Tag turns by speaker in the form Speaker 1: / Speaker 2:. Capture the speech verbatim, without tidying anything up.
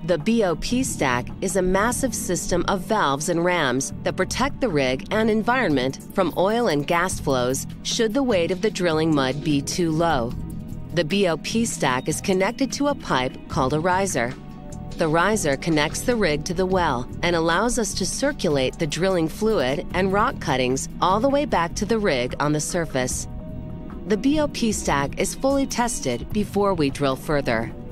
Speaker 1: The B O P stack is a massive system of valves and rams that protect the rig and environment from oil and gas flows should the weight of the drilling mud be too low. The B O P stack is connected to a pipe called a riser. The riser connects the rig to the well and allows us to circulate the drilling fluid and rock cuttings all the way back to the rig on the surface. The B O P stack is fully tested before we drill further.